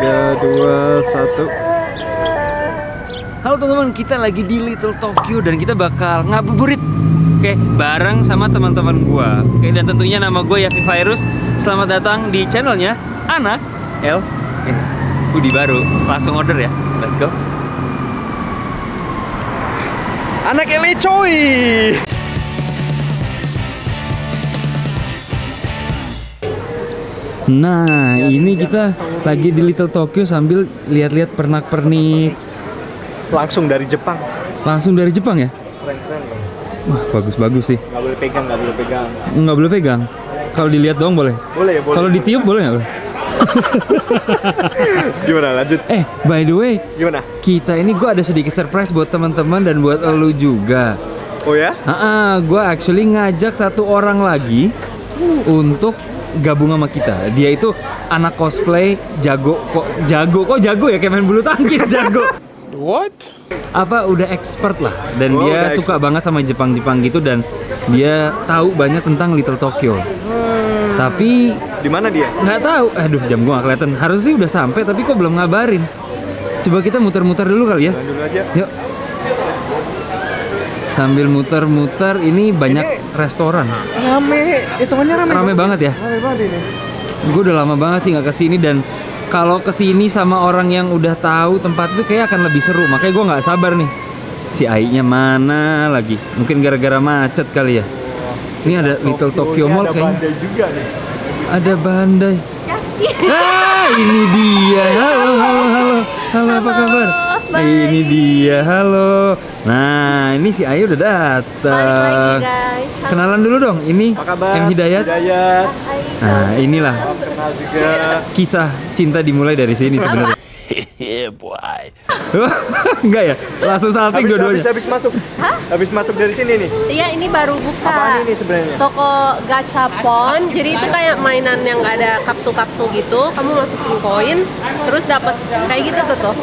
3, 2, 1. Halo teman-teman, kita lagi di Little Tokyo dan kita bakal ngabuburit, oke, bareng sama teman-teman gua. Oke, dan tentunya nama gue Yafi Virus. Selamat datang di channelnya Anak L. Hoodie baru, langsung order ya. Let's go. Anak L coy. Nah, ini kita lagi di Little Tokyo sambil lihat-lihat pernak-pernik. Langsung dari Jepang. Langsung dari Jepang ya? Keren-keren. Wah, bagus-bagus sih. Nggak boleh pegang, nggak boleh pegang. Nggak boleh pegang. Kalau dilihat doang boleh. Boleh, boleh. Kalau ditiup boleh nggak? Gimana, lanjut? By the way, Gimana? kita ini gue ada sedikit surprise buat teman-teman dan buat elu juga. Oh ya? Gue actually ngajak satu orang lagi untuk gabung sama kita. Dia itu anak cosplay jago ya, kayak main bulu tangkis jago. What? Apa udah expert lah, dan Oh, dia udah suka banget sama Jepang gitu, dan dia tahu banyak tentang Little Tokyo. Tapi Di mana dia? nggak tahu, aduh jam gua nggak kelihatan. Harusnya sih udah sampai, tapi kok belum ngabarin. Coba kita muter-muter dulu kali ya. Jalan dulu aja. Yuk. Sambil muter-muter, ini banyak restoran. Rame, hitungannya rame. Rame banget ya. Rame banget ini. Gue udah lama banget sih nggak kesini, dan kalau kesini sama orang yang udah tahu tempat itu kayak akan lebih seru. Makanya gue nggak sabar nih. Si Ai-nya mana lagi? Mungkin gara-gara macet kali ya. Ini ada Little Tokyo Mall kayaknya. Ada bandai juga nih. Ada bandai. Ini dia. Halo, apa kabar? Ini dia, halo. Nah, ini si Ayu udah datang. Balik lagi guys. Kenalan dulu dong. Ini Apa kabar? M Hidayat. Hidayat. Nah, inilah Salam kenal juga. kisah cinta dimulai dari sini sebenarnya. Boy. Enggak ya? Langsung salting dua-duanya. Habis masuk. Hah? Habis masuk dari sini nih. Iya, ini baru buka. Apaan ini sebenarnya? Toko gachapon. Jadi itu kayak mainan yang nggak ada kapsul-kapsul gitu. Kamu masukin koin, terus dapat kayak gitu tuh.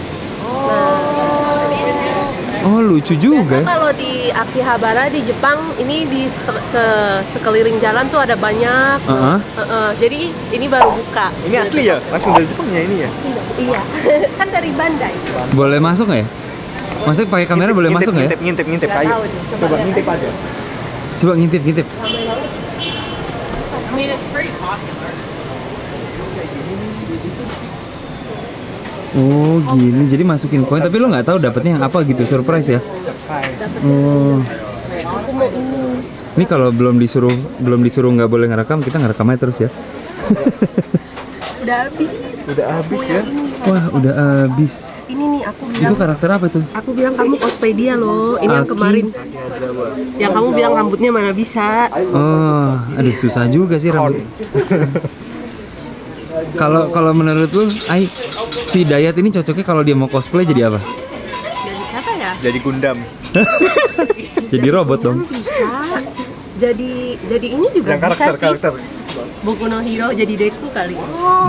Oh, lucu juga. Biasa kalau di Akihabara di Jepang, ini di sekeliling jalan tuh ada banyak. Jadi ini baru buka. Ini asli ya? Langsung dari Jepang ya ini ya? Iya. Kan dari Bandai. Boleh masuk nggak ya? Masuk pakai kamera boleh masuk nggak ya? Ngintip. Nggak Ayo. tahu deh, coba Coba lihat. ngintip aja. Coba ngintip. Oh gini, jadi masukin koin, tapi lo nggak tahu dapetnya yang apa gitu, surprise ya? Oh, Aku mau ini. ini kalau belum disuruh nggak boleh ngerekam, kita ngerekamnya terus ya? Udah habis. Udah habis ya? Wah, udah habis. Ini nih aku bilang. Itu karakter apa itu? Aku bilang kamu cosplay dia loh. Ini yang Aki. kemarin. Yang kamu bilang rambutnya mana bisa. Oh, aduh susah juga sih rambut. Kalau menurut lu, Ai, si Dayat ini cocoknya kalau dia mau cosplay jadi apa? Jadi siapa ya? Jadi Gundam. Jadi robot dong. Bisa. Jadi ini juga Yang bisa sih. karakter. Boku no Hero jadi Deku kali.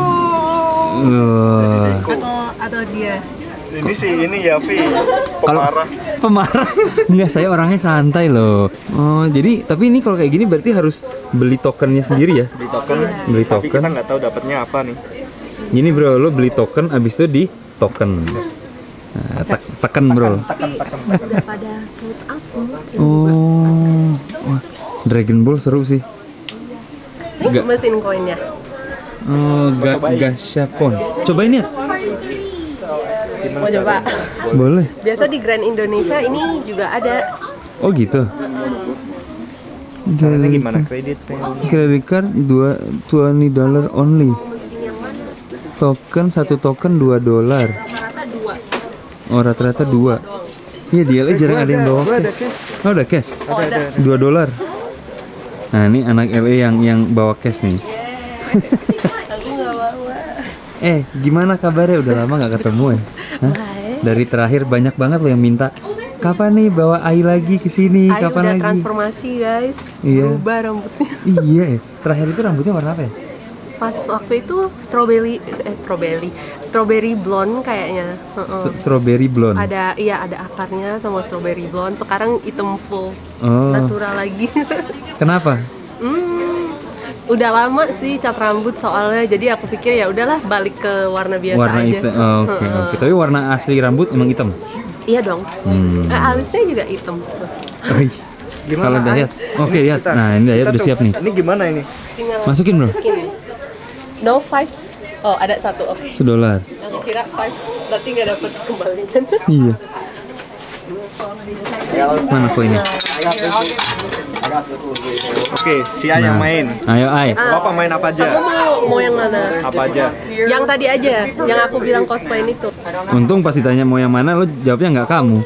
Atau dia. Ini sih ini ya Vi. Pemarah. Pemarah. Enggak, saya orangnya santai loh. Oh, jadi tapi ini kalau kayak gini berarti harus beli tokennya sendiri ya? Beli token. Beli Tapi kita token. nggak tahu dapatnya apa nih. Gini bro, lo beli token abis itu di token. Nah, tekan bro. Udah pada sold out semua. Oh, wah, Dragon Ball seru sih. Nih Nggak. mesin koinnya. Oh, gashapon. Cobain ya? Mau coba? Boleh. Biasa di Grand Indonesia ini juga ada. Oh gitu. Caranya gimana kreditnya? Credit card $20 only. Token satu token $2. Rata-rata 2. Oh, rata-rata 2. Iya, dia jarang ada yang bawa Gua ada cash. cash. Oh, ada cash. Oh, ada. $2. Nah, ini anak LA yang bawa cash nih. Aku nggak bawa. Gimana kabarnya? Udah lama nggak ketemu ya? Hah? Dari terakhir banyak banget loh yang minta. Kapan nih bawa Ai lagi ke sini? Ayu Kapan udah lagi? transformasi guys. Iya. Berubah rambutnya. Iya, terakhir itu rambutnya warna apa ya? Pas waktu itu strawberry blonde kayaknya. Strawberry blonde. Ada akarnya sama strawberry blonde. Sekarang hitam full. Oh. Natural lagi. Kenapa? Udah lama sih cat rambut soalnya, jadi aku pikir ya udahlah balik ke warna biasa Warna aja. hitam. Oke, oke. Tapi warna asli rambut emang hitam. Iya dong. Alisnya juga hitam. Kalau udah lihat. Oke, lihat. Nah, ini Dayat udah siap nih. Ini gimana ini? Tinggal Masukin, Bro. no 5. Oh, ada 1. Oke. $1. Aku kira 5. Berarti nggak dapat kembalian. Iya. Mana koinnya? Oke, si A yang main. Ayo, Ai. Bapak main apa Kamu aja? mau yang mana? Apa aja? Yang tadi aja, yang aku bilang cosplay itu. Untung pas ditanya mau yang mana, lo jawabnya nggak kamu.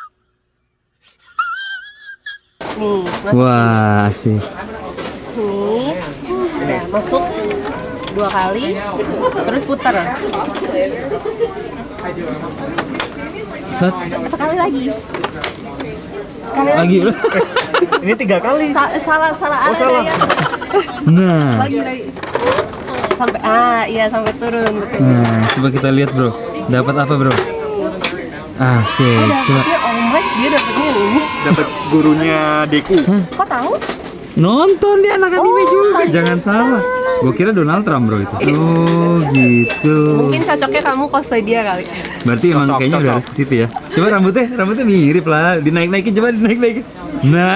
Nih, masuk. Wah, asik. Nih, udah masuk 2 kali, terus putar. Set. Sekali lagi. Sekali Lagi. lagi. Ini 3 kali. Salah Oh, salah. ya. Nah. Lagi. Sampai iya sampai turun betul. Nah, coba kita lihat, Bro. Dapat apa, Bro? Asik. Coba. Dapetnya omek, dia dapetnya yang ini. Dapat gurunya Deku. Kok tahu? Nonton dia anak anime juga, pantesan. jangan salah. Gue kira Donald Trump, Bro, itu. Oh, gitu. Mungkin cocoknya kamu cosplay dia kali. Berarti emang Cocok, kayaknya udah cocok. harus ke situ ya. Coba rambutnya mirip lah. Dinaik-naikin, coba dinaik-naikin. Nah.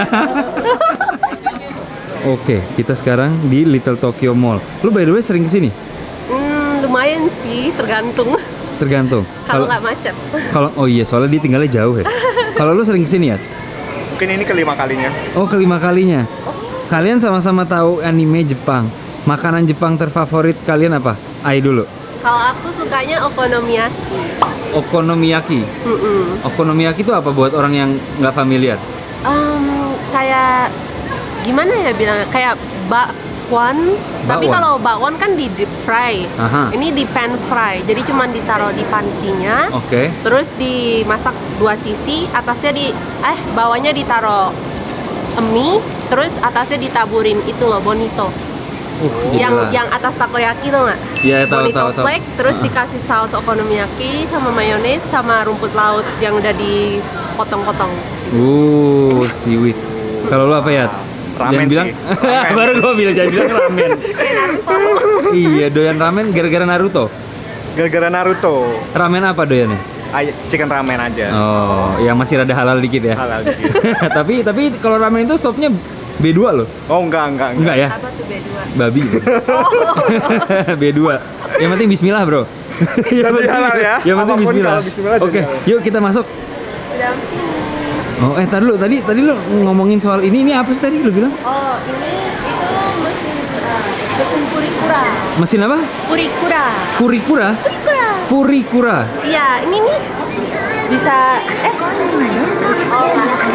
Oke, kita sekarang di Little Tokyo Mall. Lu by the way sering kesini? Lumayan sih, tergantung. Tergantung. Kalau nggak macet. Kalau oh iya, soalnya dia tinggalnya jauh ya. Kalau lu sering kesini ya? Mungkin ini ke-5 kalinya. Oh, ke-5 kalinya. Kalian sama-sama tahu anime Jepang. Makanan Jepang terfavorit kalian apa? Ai dulu. Kalau aku sukanya okonomiyaki. Okonomiyaki. Okonomiyaki itu apa buat orang yang nggak familiar? Kayak gimana ya bilangnya? Kayak bakwan. Tapi Bakwan. kalau bakwan kan di deep fry. Aha. Ini di pan fry. Jadi cuma ditaruh di pancinya. Oke. Terus dimasak 2 sisi, atasnya bawahnya ditaruh mie, terus atasnya ditaburin itu loh bonito. Gila. Yang atas takoyaki tuh nggak? Iya, tahu, Bonito tahu, tahu. flake, terus dikasih saus okonomiyaki sama mayones sama rumput laut yang udah dipotong-potong. Seaweed. Kalau lu apa ya? Ramen Jangan bilang. sih. Ramen. Baru gua bilang jangan bilang ramen. Iya, doyan ramen gara-gara Naruto. Gara-gara Naruto. Ramen apa doyannya? Chicken ramen aja. Oh, yang masih rada halal dikit ya. Halal dikit. tapi kalau ramen itu sopnya B2 loh. Oh, enggak. Enggak ya? Apa tuh B2? Babi. B2. Yang penting bismillah, Bro. Jadi halal ya. Yang penting Apapun bismillah. kalau bismillah jadi Oke, halal. yuk kita masuk. Di dalam sini. Oh, tar dulu. Tadi lu ngomongin soal ini apa sih tadi lu bilang? Oh, ini itu mesin purikura. Mesin apa? Purikura. Purikura? Purikura. Purikura. Iya, ini nih bisa oh,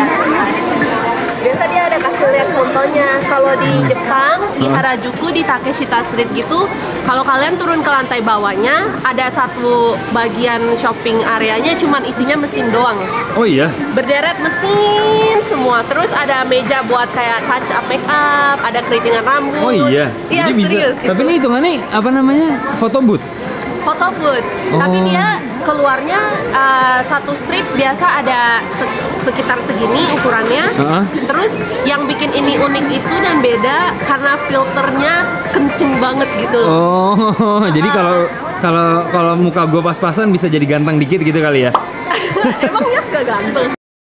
biasa dia ada kasih lihat contohnya. Kalau di Jepang di Harajuku di Takeshita Street gitu, kalau kalian turun ke lantai bawahnya ada satu bagian shopping areanya cuman isinya mesin doang. Oh iya. Berderet mesin semua. Terus ada meja buat kayak touch up make up, ada keritingan rambut. Oh iya. Iya, Jadi bisa. serius. Tapi ini hitungannya apa namanya? Foto booth. Foto booth, Oh. tapi dia keluarnya satu strip biasa ada sekitar segini ukurannya. Terus yang bikin ini unik itu dan beda karena filternya kenceng banget gitu loh. Oh, jadi kalau muka gue pas-pasan bisa jadi ganteng dikit gitu kali ya? Emangnya gak ganteng?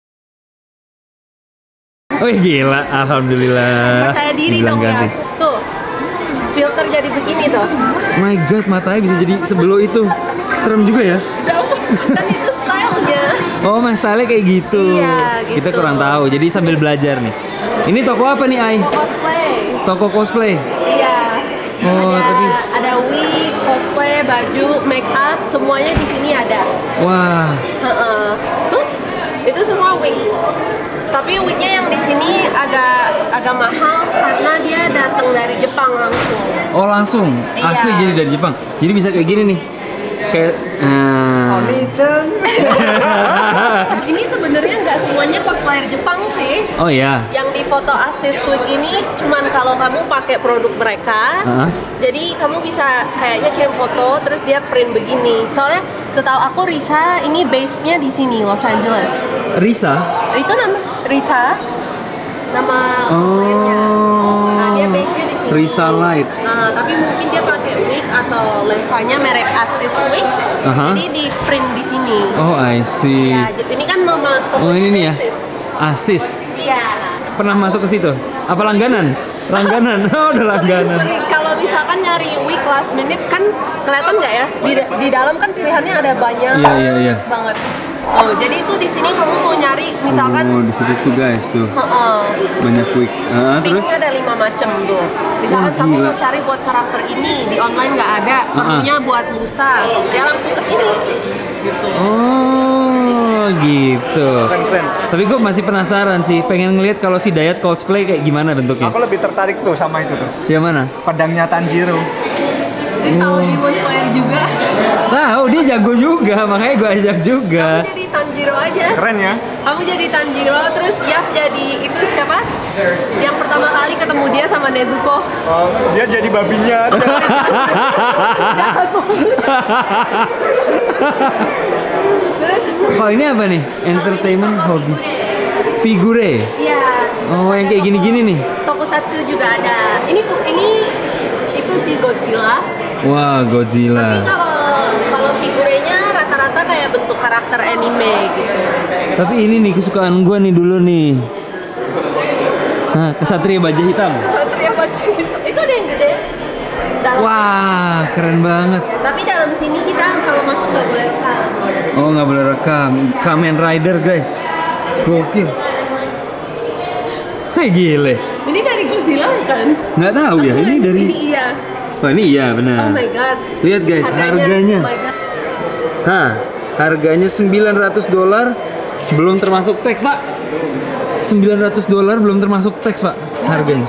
Oh gila, alhamdulillah. Percaya diri Dibilang dong ya. ganteng. Tuh, filter jadi begini tuh. My God, matanya bisa jadi sebelo itu. Serem juga ya? Kan itu stylenya. Oh, main style kayak gitu. Iya, gitu. Kita kurang tahu, jadi sambil belajar nih. Ini toko apa nih, Ai? Cosplay. Toko cosplay. Iya. Oh, ada wig, cosplay, baju, make up, semuanya di sini ada. Wah, Tuh, itu semua wig. Tapi wignya yang di sini agak mahal karena dia datang dari Jepang langsung. oh langsung, Iya. asli jadi dari Jepang. Jadi bisa kayak gini nih, kayak. Ini sebenarnya nggak semuanya cosplayer Jepang sih. Oh iya. Yang di foto assist wig ini cuman kalau kamu pakai produk mereka. Jadi kamu bisa kayaknya kirim foto terus dia print begini. Soalnya setahu aku Risa ini base-nya di sini Los Angeles. Risa. Itu nama Risa, nama cosplayernya. Nah, dia base-nya di sini. Risalite. Tapi mungkin dia pakai wig atau lensanya merek Asus wig. Jadi di print di sini. Oh, I see. Ya, jadi ini kan nama Oh, ini nih ya. Asus. Asis. Iya. Pernah masuk ke situ? Apa langganan? Langganan. Oh, udah langganan. Sering kalau misalkan nyari wig last minute kan kelihatan nggak ya? Di dalam kan pilihannya ada banyak Iya. banget. Oh, jadi itu di sini kamu mau nyari misalkan Oh, di situ tuh guys tuh. Banyak quick. Terus wignya ada 5 macam tuh. Misalkan Wah, kamu gila. mau cari buat karakter ini di online nggak ada, perlunya buat lusa, ya langsung ke sini. Gitu. oh, gitu. Keren. Tapi gue masih penasaran sih, pengen ngeliat kalau si Dayat cosplay kayak gimana bentuknya. Aku lebih tertarik tuh sama itu tuh. Yang mana? Pedangnya Tanjiro. Dia tahu Demon Slayer juga. Tahu dia jago juga, makanya gue ajak juga. Kamu jadi Tanjiro aja. Keren ya? Kamu jadi Tanjiro, terus Yaf jadi itu siapa? Yang pertama kali ketemu dia sama Nezuko. Oh, dia jadi babinya. Jahat banget. Terus Oh, ini apa nih? Entertainment hobby. Figure. iya. Oh, yang kayak gini-gini nih. Tokusatsu juga ada. Ini itu si Godzilla. Wah, Tapi Godzilla. kalau figurenya rata-rata kayak bentuk karakter anime gitu. Tapi ini nih kesukaan gue nih dulu nih. Nah, Kesatria Baja Hitam. Satria baju itu ada yang gede. Dalam. Wah, keren banget. Ya, tapi dalam sini kita kalau masuk nggak boleh rekam. Oh, nggak boleh rekam. Kamen Rider guys. Gokil. Hei, gile. Ini dari Godzilla kan? Nggak tahu ya, ini dari... Ini iya. Wah, ini iya benar. Oh my god. Lihat guys, harganya. Oh my god. Hah, harganya $900 belum termasuk teks, Pak. $900 belum termasuk teks, Pak. Harganya.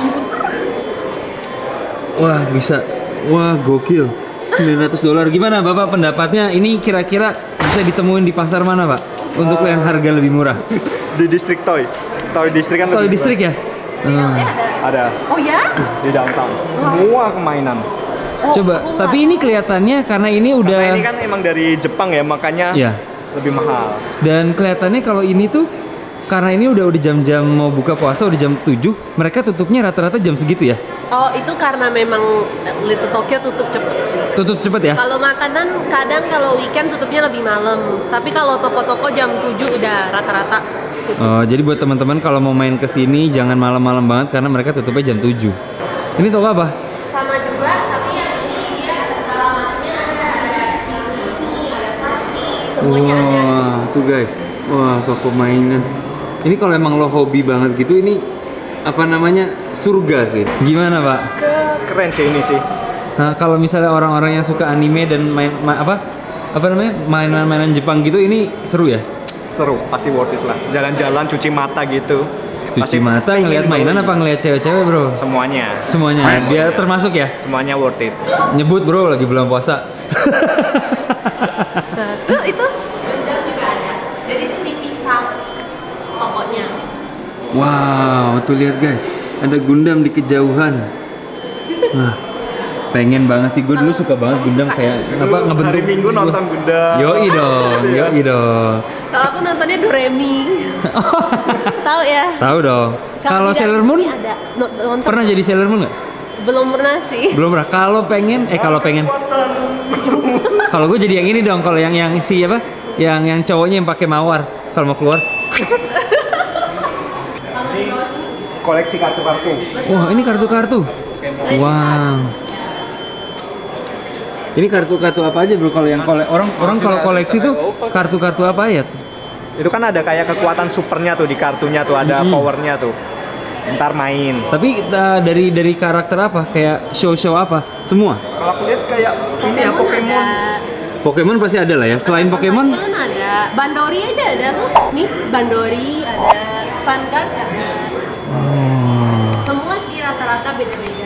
Wah, bisa. Wah, gokil. $900. Gimana Bapak pendapatnya? Ini kira-kira bisa ditemuin di pasar mana, Pak? Untuk yang harga lebih murah. Di distrik Toy. Toy distrik kan Toy lebih District ya? Ada. ada Oh ya? di downtown. Semua kemainan. Oh, Coba, aku tapi ini kelihatannya karena ini udah Karena ini kan emang dari Jepang ya, makanya Iya. lebih mahal. Dan kelihatannya kalau ini tuh karena ini udah jam-jam mau buka puasa udah jam 7, mereka tutupnya rata-rata jam segitu ya? Oh, itu karena memang Little Tokyo tutup cepet sih. Tutup cepet ya? Kalau makanan kadang kalau weekend tutupnya lebih malam. Tapi kalau toko-toko jam 7 udah rata-rata tutup. Oh, jadi buat teman-teman kalau mau main ke sini jangan malam-malam banget karena mereka tutupnya jam 7. Ini toko apa? Sama juga, tapi yang ini dia segala macamnya ada ini, ada tashi, semuanya ada. Wah, tuh guys. Wah, toko mainan. Ini kalau emang lo hobi banget gitu ini apa namanya? Surga sih. Gimana, Pak? Keren sih ini sih. Nah, kalau misalnya orang-orang yang suka anime dan apa namanya? Mainan-mainan Jepang gitu ini seru ya? Seru, pasti worth it lah. Jalan-jalan cuci mata gitu. Cuci mata ngelihat mainan apa ngelihat cewek-cewek, Bro? Semuanya. Semuanya. Dia termasuk ya? Semuanya worth it. Nyebut, Bro, lagi bulan puasa. Nah, tuh itu Gundam juga ada. Jadi itu dipisah tokonya. Wow, tuh lihat guys, ada Gundam di kejauhan. Nah, pengen banget sih, gue dulu suka banget Gundam kayak apa ngebentuk. Hari Minggu nonton Gundam. Yoi dong, Gitu ya. yoi dong. Kalau aku nontonnya Doremi. Tahu ya? Tahu dong. Kalau di Sailor dalam Moon sini ada nonton. pernah jadi Sailor Moon nggak? Belum pernah sih. Belum pernah. Kalau pengen. Kalau gue jadi yang ini dong. Kalau yang si apa? Yang cowoknya yang pakai mawar. Kalau mau keluar. Kalau di bawah sini Koleksi kartu-kartu. Wah, ini kartu-kartu. Wow. Ini kartu-kartu apa aja, Bro? Kalau yang orang kalau koleksi tuh kartu-kartu apa ya? Itu kan ada kayak kekuatan supernya tuh di kartunya tuh, ada powernya tuh. Ntar main. Tapi dari karakter apa? Kayak show apa? Semua? Kalau aku lihat kayak ini ya Pokemon. ada. Pokemon pasti ada lah ya. Selain Pokemon, ada. Bandori aja ada tuh. Nih, Bandori ada. Vanguard ada. Semua sih rata-rata beda-beda.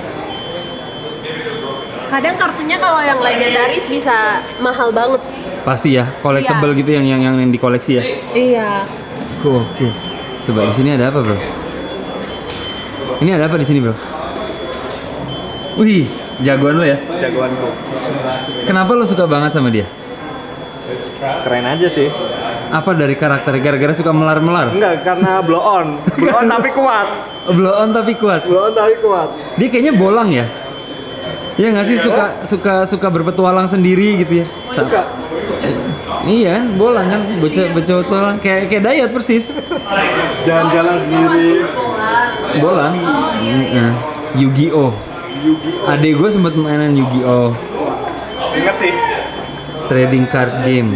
Kadang kartunya kalau yang legendaris bisa mahal banget. pasti ya, collectible gitu yang dikoleksi ya. Iya. Oke. Coba di sini ada apa, Bro? Ini ada apa di sini, Bro? Wih, jagoan lo ya. Jagoanku. Kenapa lo suka banget sama dia? Keren aja sih. Apa dari karakternya? Gara-gara suka melar-melar? Enggak, karena blow on tapi kuat. Blow on tapi kuat. Blow on tapi kuat. Dia kayaknya bolang ya. Iya nggak sih, suka berpetualang sendiri gitu ya. Suka. Iya, bolang kan, berpetualang kayak Dayat persis. Jalan-jalan sendiri. Bolang. Yu-Gi-Oh. Adek gue sempet mainan Yu-Gi-Oh. Ingat sih. Trading cards game.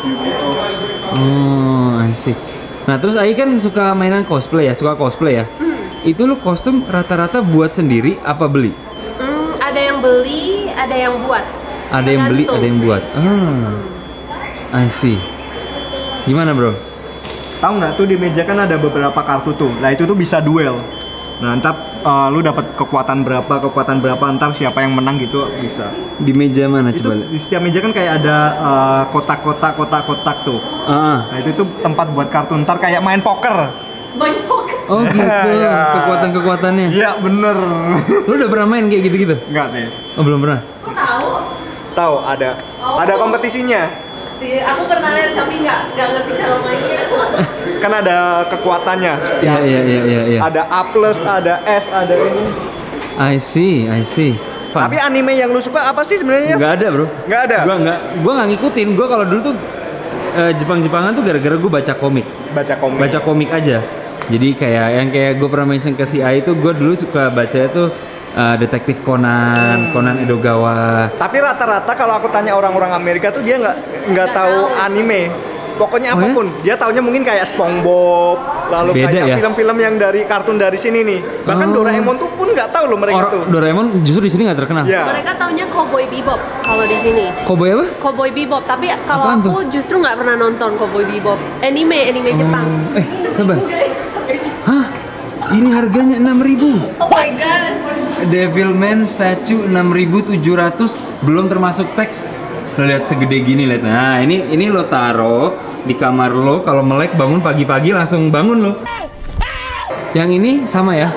Oh, I see. Nah terus Ai kan suka mainan cosplay ya, suka cosplay ya. Itu lu kostum rata-rata buat sendiri apa beli? Ada yang beli, ada yang buat. Ada yang beli, ada yang buat. I see. Gimana bro? Tahu nggak tuh di meja kan ada beberapa kartu tuh. Nah itu tuh bisa duel. Nah ntar lu dapat kekuatan berapa, ntar siapa yang menang gitu bisa. Di meja mana Itu coba? di setiap meja kan kayak ada kotak-kotak tuh. Nah itu tuh tempat buat kartu. Ntar kayak main poker. Main poker. Oh gitu, Ya. kekuatan-kekuatannya. Iya bener. Lu udah pernah main kayak gitu-gitu? Enggak sih. Oh belum pernah? Kok tahu? Tahu ada. Oh. Ada kompetisinya. Aku pernah lihat tapi nggak ngerti cara mainnya. Kan ada kekuatannya. Iya. Ada A+, ada S, ada ini. I see. Tapi anime yang lu suka apa sih sebenarnya? Nggak ada bro. Nggak ada. Gua nggak ngikutin. Gua kalau dulu tuh Jepang-Jepangan tuh gara-gara gue baca komik. Baca komik aja. Jadi kayak gue pernah mention ke si A itu, gue dulu suka baca itu Detektif Conan Edogawa. Tapi rata-rata kalau aku tanya orang-orang Amerika tuh dia nggak tahu anime. Pokoknya apapun, dia taunya mungkin kayak SpongeBob, lalu Beda kayak ya? film-film yang dari kartun dari sini nih. Bahkan Doraemon tuh pun nggak tahu loh mereka tuh. Doraemon justru di sini nggak terkenal. Iya. Mereka taunya Cowboy Bebop kalau di sini. Cowboy apa? Cowboy Bebop, tapi kalau Apaan aku justru nggak pernah nonton Cowboy Bebop. Anime Jepang. Sabar. Guys. Hah? Ini harganya 6.000. Oh my god. Devilman statue 6.700 belum termasuk teks. Lo lihat segede gini, lihat. Nah, ini lo taruh di kamar lo, kalau melek bangun pagi-pagi langsung bangun lo. Yang ini sama ya?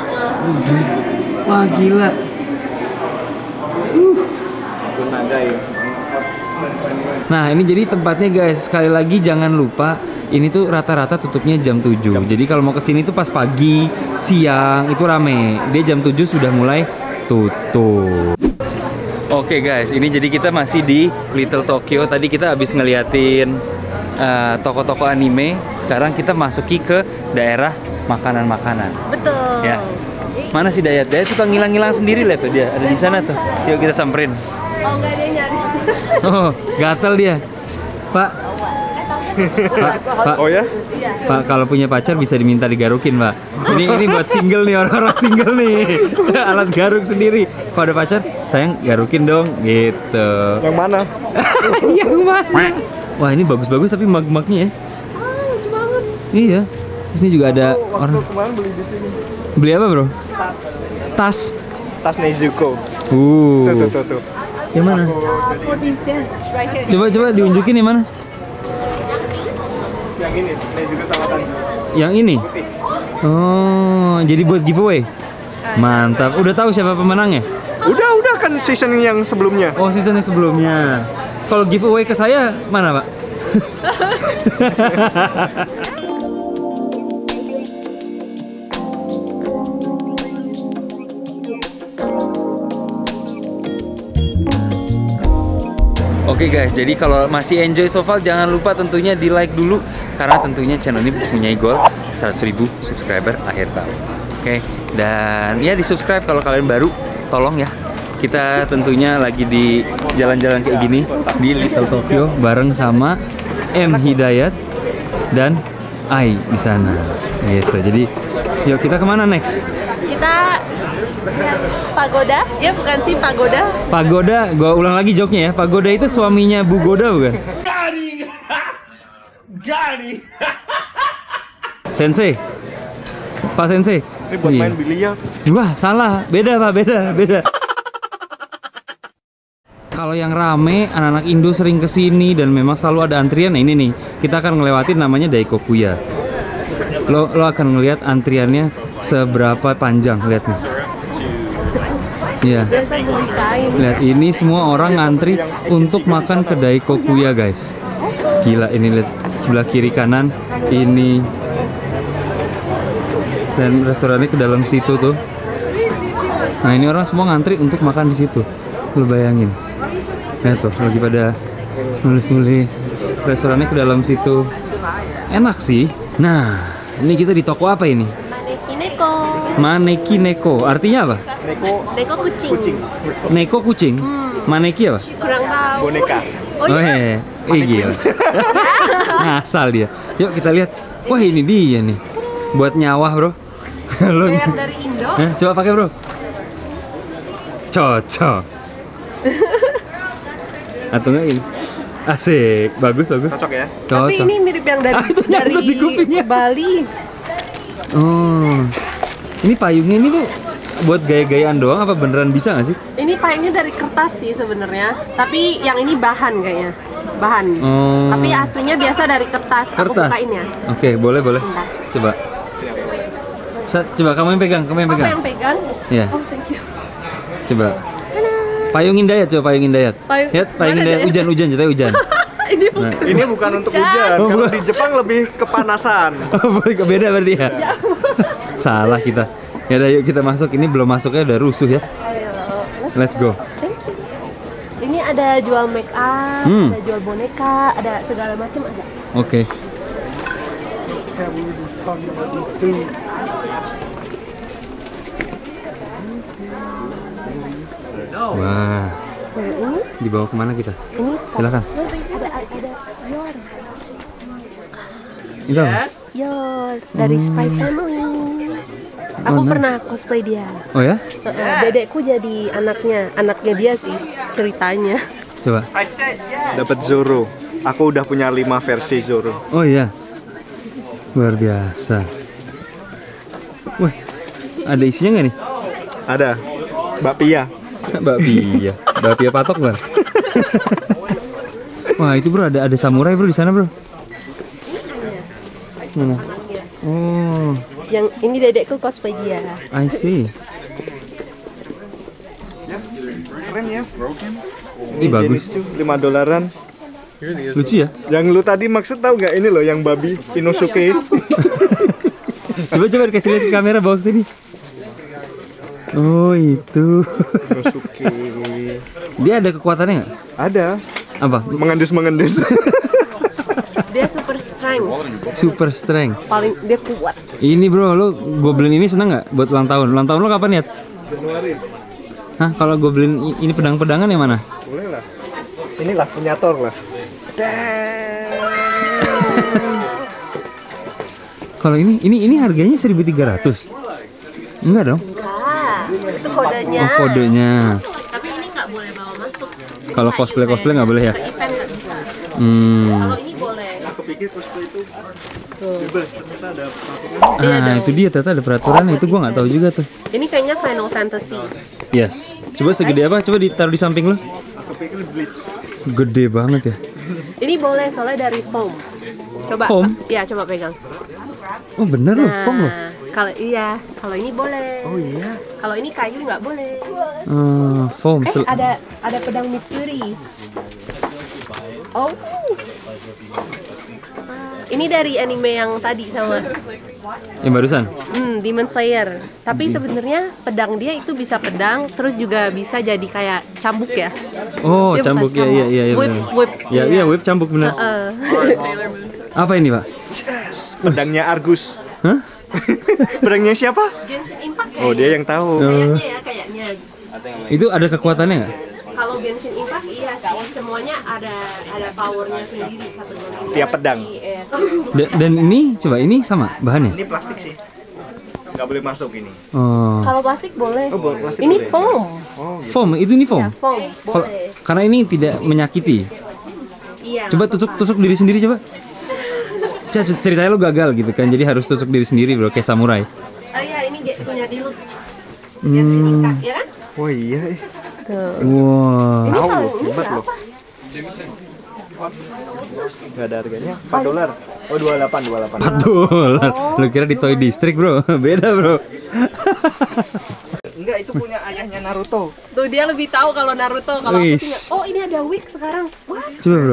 Wah, gila. Nah, ini jadi tempatnya guys. Sekali lagi jangan lupa, ini tuh rata-rata tutupnya jam 7. Jadi kalau mau kesini tuh pas pagi, siang itu rame. Dia jam 7 sudah mulai tutup. Oke guys, ini jadi kita masih di Little Tokyo. Tadi kita habis ngeliatin toko-toko anime. Sekarang kita masuki ke daerah makanan-makanan. Betul. Ya. Mana sih Dayat? Dayat suka ngilang-ngilang sendiri, lihat tuh dia. Ada di sana tuh. Yuk kita samperin. Oh enggak, dia nyari. Oh, gatel dia. Pak. Pak. Oh ya? Pak, kalau punya pacar bisa diminta digarukin, Pak. Ini buat single nih, orang-orang single nih. Alat garuk sendiri. Kalau ada pacar, sayang garukin dong, gitu. Yang mana? Yang mana? Wah, ini bagus-bagus tapi mug-mugnya ya. Lucu banget. Iya. Terus ini juga ada orang. Kemarin beli di sini. Beli apa, Bro? Tas. Tas Nezuko. Tuh. Yang mana? Right here. Coba diunjukin yang mana? Yang ini, Nezuko sama Tanjiro. Yang ini? Putih. Oh, jadi buat giveaway. Mantap. Udah tahu siapa pemenangnya? Udah kan season yang sebelumnya. Oh, season yang sebelumnya. Kalau giveaway ke saya mana, Pak? Oke guys, jadi kalau masih enjoy so far jangan lupa tentunya di like dulu karena tentunya channel ini mempunyai goal 100.000 subscriber akhir tahun. Oke, dan ya di subscribe kalau kalian baru, tolong ya. Kita tentunya lagi di jalan-jalan kayak gini di Little Tokyo bareng sama M Hidayat dan Ai di sana. Gitu. Jadi, yuk kita kemana next? Kita lihat pagoda. Ya bukan sih pagoda. Pagoda, gua ulang lagi joknya ya. Pagoda itu suaminya Bu Goda bukan? Gani. Sensei. Pak Sensei. Ini buat main biliar. Wah, salah. Beda, Pak. Beda. Kalau yang rame, anak-anak Indo sering kesini dan memang selalu ada antrian. Nah ini nih, kita akan ngelewatin namanya Daikokuya. Lo akan ngelihat antriannya seberapa panjang, lihat nih. Iya. Lihat, ini semua orang ngantri untuk makan ke Daikokuya, guys. Gila, ini lihat sebelah kiri kanan ini Dan restorannya ke dalam situ tuh. Nah ini orang semua ngantri untuk makan di situ. Lu bayangin. Ya tuh lagi pada nulis-nulis. Restorannya ke dalam situ. Enak sih. Nah ini kita di toko apa ini? Manekineko. Manekineko. Artinya apa? Neko kucing. Neko kucing. Maneki apa? Kurang tahu. Boneka. Oh iya. Gila. Ngasal dia. Yuk kita lihat. Wah ini dia nih. Buat nyawah bro. Lu Yang dari Indo. coba pakai bro. Cocok. Atau enggak ini? Asik, bagus. Cocok ya? Tapi Cocok. ini mirip yang dari nyangkut di kupingnya. Bali. Oh. Ini payungnya ini tuh buat gaya-gayaan doang apa beneran bisa nggak sih? Ini payungnya dari kertas sih sebenarnya. Tapi yang ini bahan kayaknya. Bahan. Oh. Tapi aslinya biasa dari kertas. Aku Kertas. bukain ya. Oke, boleh. Bentar. Coba. Coba kamu yang pegang, Apa yang pegang? Iya. Oh, thank you. Coba. Payungin Dayat, coba payungin Dayat. Lihat, payungin Mana Dayat. Dayat? Hujan, ceritanya hujan. Ini bukan. Nah. Ini bukan untuk Hujan. hujan. Oh, Kalau bukan. di Jepang lebih kepanasan. Beda berarti ya? Salah kita. Ya udah yuk kita masuk. Ini belum masuknya udah rusuh ya. Ayo, Let's go. thank you. Ini ada jual make up, ada jual boneka, ada segala macam ada. Oke. Wah, Ini dibawa kemana kita? ini Silakan. ada Yor. Itu apa? Yor dari Spy Family. Aku Mana? pernah cosplay dia. Oh ya? Dedekku jadi anaknya dia sih ceritanya. Coba. Dapat Zoro. Aku udah punya 5 versi Zoro. Oh iya. Luar biasa. Wah, ada isinya nggak nih? Ada. Bakpia. Bakpia. Bakpia patok bang. Wah itu bro ada samurai bro di sana bro. Mana? Oh, Yang ini dedekku cosplay dia. I see. Keren ya. Ini bagus. Zenitsu, $5. Lucu ya. Yang lu tadi maksud tahu nggak ini loh yang babi Inosuke? Coba dikasih lihat ke kamera bawa sini. Oh itu. Inosuke. Dia ada kekuatannya nggak? Ada. Apa? Mengendus. Dia super strength. Super strength. Paling dia kuat. Ini bro, lo goblin ini seneng nggak buat ulang tahun? Ulang tahun lo kapan ya? Januari. Hah? Kalau goblin ini pedang-pedangan yang mana? Boleh lah. Inilah punya Thor lah. Kalau ini harganya 1.300. Enggak dong? Enggak, itu kodenya. Oh kodenya. Tapi ini nggak boleh bawa masuk. Kalau cosplay nggak boleh ya? Ke event nggak bisa. Kalau ini boleh. Aku pikir cosplay itu bebas, ternyata ada peraturan. Ah itu dia ternyata ada peraturan itu gua nggak tahu juga tuh. Ini kayaknya Final Fantasy. Yes. Coba segede apa? Coba ditaruh di samping lo. Aku pikir Bleach. Gede banget ya. Ini boleh soalnya dari foam. Coba. Foam? Iya, coba pegang. Oh bener loh, foam loh. Kalau kalau ini boleh. Oh iya. Kalau ini kayu nggak boleh. Foam. Ada pedang Mitsuri. Oh. Ini dari anime yang tadi sama Yang barusan. Demon Slayer. Tapi sebenarnya pedang dia itu bisa pedang, terus juga bisa jadi kayak cambuk ya. Oh Dia cambuk bukan ya iya. Whip, bener. whip. Iya whip cambuk bener. Apa ini pak? Yes, pedangnya Argus. Hah? Pedangnya siapa? Genshin Impact Oh, dia yang tahu. kayaknya. Itu ada kekuatannya nggak? Kalau Genshin Impact iya sih, semuanya ada powernya sendiri satu Genshin Tiap Impact pedang. sih, iya. Dan ini coba ini sama bahannya. Ini plastik sih. Nggak boleh masuk ini. Oh. Kalau plastik boleh. Oh, plastik Ini boleh. foam. Oh, gitu. Foam itu ini foam. Ya, foam Kalau- boleh. Karena ini tidak menyakiti. Iya. Coba tusuk diri sendiri coba. Ceritanya lo gagal gitu kan, jadi harus tusuk diri sendiri bro, kayak samurai. Oh iya, ini punya Diluc. Genshin Impact, ya kan? Oh iya. Tuh. Wah. Ini Tahu kalau loh, ini hebat loh. berapa? Nggak ada harganya. $4. Oh, 28. $4. Lo kira di Toy District bro? Beda bro. Enggak, itu punya ayahnya Naruto. Tuh dia lebih tahu kalau Naruto. Kalau aku Wih. sih nggak. Oh ini ada wig sekarang. Wah. Coba bro.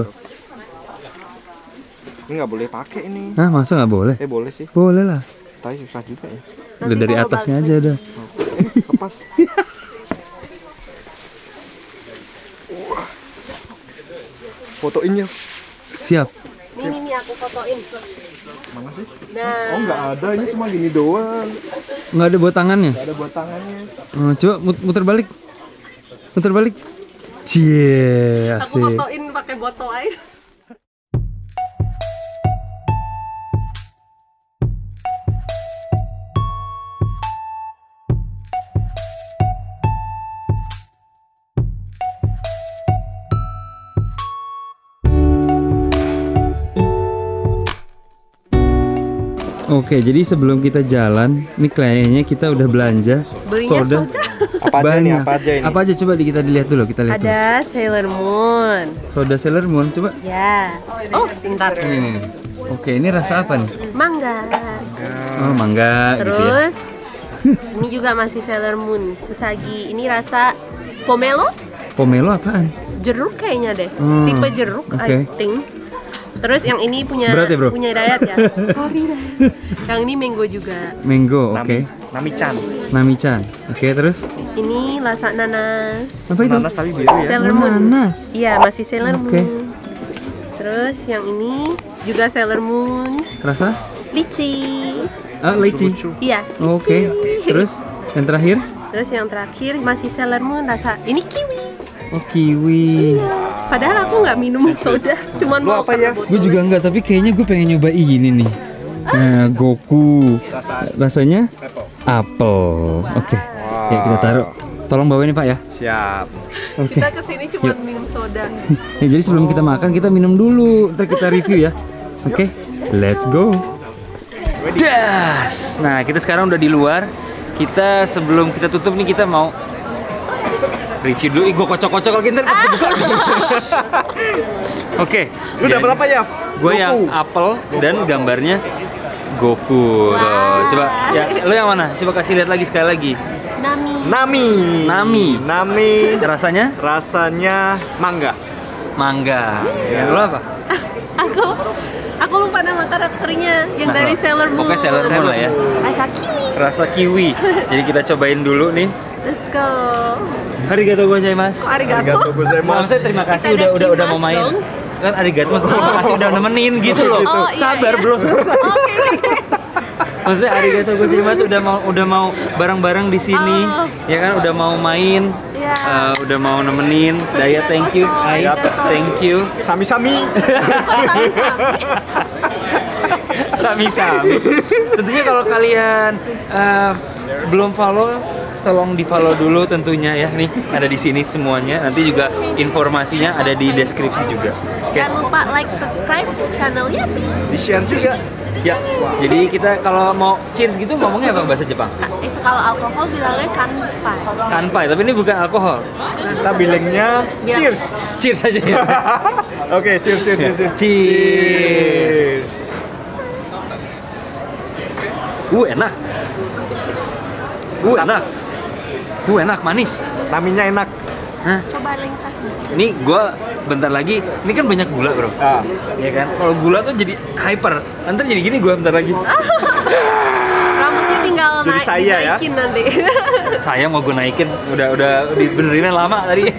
Ini nggak boleh pakai ini. Hah masa nggak boleh? Boleh sih. Boleh lah. Tapi susah juga ya. Udah dari kalau atasnya balik aja lagi. udah. Lepas. Fotoinnya. Siap. Nih aku fotoin. Mana sih? Nah, Oh nggak ada, ini cuma gini doang. Nggak ada buat tangannya. Nggak ada buat tangannya. Coba muter balik. Muter balik. Cie, aku asik. fotoin pakai botol air. Oke, jadi sebelum kita jalan, ini kayaknya kita udah belanja Belinya soda. Apa aja nih? banyak. Apa aja ini? Apa aja coba kita dilihat dulu, kita lihat dulu. Ada Sailor Moon. Soda Sailor Moon, coba. Ya. Oh, sebentar. Ini. Oke, ini rasa apa nih? Mangga. Oh, mangga gitu ya. Terus ini juga masih Sailor Moon. Usagi. Ini rasa pomelo, Pomelo apaan? jeruk kayaknya deh. Hmm, Tipe jeruk, oke. I think. Terus yang ini punya Berat ya, bro? punya Dayat ya. Sorry Dayat. Yang ini mango juga. Mango, oke. Nami-chan. Nami-chan. Oke, terus? Ini rasa nanas. Apa itu? Nanas tapi biru ya. Sailor Moon. Nanas. Iya, masih Sailor Oke. Moon. Terus yang ini juga Sailor Moon. Rasa? Lici. Ah, lychee. Lucu. Iya. Oke. lici. Terus yang terakhir? Terus yang terakhir masih Sailor Moon rasa ini kiwi. Oh, kiwi. Padahal aku nggak minum soda, cuman Lu mau apa ya? botol. Gue juga enggak, tapi kayaknya gue pengen nyoba ini nih. Nah, Goku. Rasanya apel. Oke. Ya, kita taruh. Tolong bawa ini, Pak ya. Siap. Oke. Kita kesini cuma Yuk. minum soda. Ya, jadi sebelum kita makan, kita minum dulu. Ntar kita review ya. Oke. Let's go. Das. Nah, kita sekarang udah di luar. Kita sebelum kita tutup nih, kita mau review dulu. Ih, gue kocok-kocok lagi ntar pas dibuka. Oke. Lu dapat apa ya? Gue yang Goku. apel dan gambarnya Goku. Tuh, coba ya, lu yang mana? Coba kasih lihat lagi sekali lagi. Nami. Nami. Nami. Nami. Rasanya Rasanya mangga. mangga. Ya, lu apa? Aku lupa nama karakternya yang Nah, dari Sailor Moon. Pokoknya Sailor Moon lah ya. Rasa kiwi. Rasa kiwi. Jadi kita cobain dulu nih. Let's go. Arigatou gozaimasu. Arigato. Maksudnya terima kasih Kita ada udah mau kimas main. dong. Kan arigatou maksudnya terima kasih udah nemenin gitu loh. Oh, iya, Sabar, iya. Bro. Oke. Maksudnya arigatou gozaimasu udah mau bareng-bareng di sini. Oh. Ya kan udah mau main. Iya. Udah mau nemenin. Daya thank you. Ai, thank you. Sami-sami. Sami-sami. Tentunya kalau kalian belum follow, tolong di follow dulu tentunya ya. Nih ada di sini semuanya. Nanti juga informasinya ada di deskripsi juga. Oke. Jangan lupa like, subscribe channelnya. Di-share juga. Ya. Jadi kita kalau mau cheers gitu ngomongnya apa bahasa Jepang? Itu kalau alkohol bilangnya kanpai. Kanpai, tapi ini bukan alkohol. Kita bilangnya cheers. Cheers aja ya. Oke, cheers, cheers, cheers. Cheers. Cheers. Enak. Enak. Enak, manis. Naminya enak. Hah? Coba lengkap. Ini gua bentar lagi, ini kan banyak gula, Bro. Ah. Ya kan? Kalau gula tuh jadi hyper. Nanti jadi gini gua bentar lagi. Rambutnya tinggal Jadi saya ya? dinaikin nanti. Saya mau gue naikin, udah dibenerin lama tadi.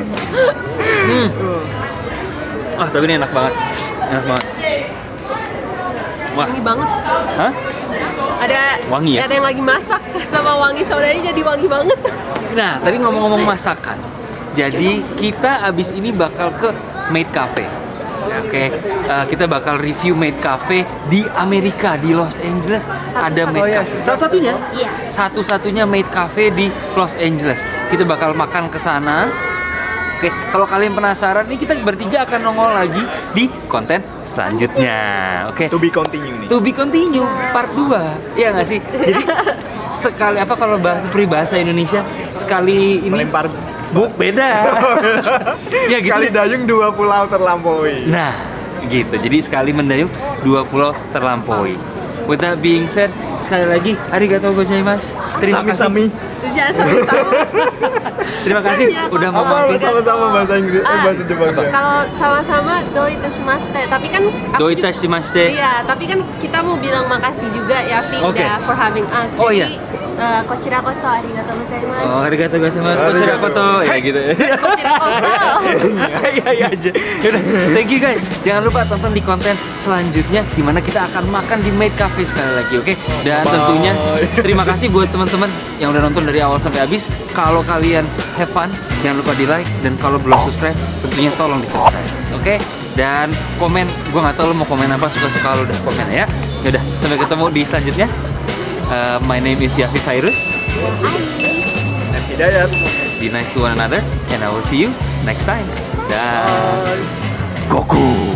Tapi ini enak banget. Enak banget. Wah, Wangi banget. hah? Ada Wangi ya? Ada yang lagi masak sama wangi sodanya jadi wangi banget. Nah, tadi ngomong-ngomong masakan. Jadi kita abis ini bakal ke Maid Cafe. Oke, kita bakal review Maid Cafe di Amerika, di Los Angeles. Ada Maid Cafe. Satu-satunya? Iya. Satu-satunya Maid Cafe di Los Angeles. Kita bakal makan ke sana. Oke, kalau kalian penasaran, nih kita bertiga akan nongol lagi di konten selanjutnya. Oke. To be continue nih. To be continue part 2. Iya nggak sih? Jadi sekali apa kalau bahasa Indonesia sekali ini Melempar beda. Ya gitu. sekali dayung dua pulau terlampaui. Nah, gitu. Jadi sekali mendayung 2 pulau terlampaui. With that being said, sekali lagi arigatou gozaimasu. Terima kasih. Sami-sami. Jangan sama-sama. Terima kasih udah mau Apa mampir. sama-sama bahasa Inggris? Bahasa Jepang. Kalau sama-sama doi itashimashite, tapi kan Doi itashimashite. Iya, tapi kan kita mau bilang makasih juga ya Vi Oke. udah for having us. Oh, Jadi iya. Kochirakoso, arigatou gozaimasu. Oh, arigatou gozaimasu, kochirakoto. Ya gitu ya. Kochirakoso. Iya aja. Yaudah, thank you guys. Jangan lupa tonton di konten selanjutnya di mana kita akan makan di Maid Cafe sekali lagi, oke? Dan tentunya terima kasih buat teman-teman yang udah nonton dari awal sampai habis. Kalau kalian have fun, jangan lupa di like, dan kalau belum subscribe, tentunya tolong di subscribe, oke? Dan komen, gue nggak tahu lo mau komen apa, suka-suka lo udah komen ya. Yaudah, sampai ketemu di selanjutnya. My name is Yafi Virus. Dan Hidayat. Be nice to one another, and I will see you next time. Dan Goku.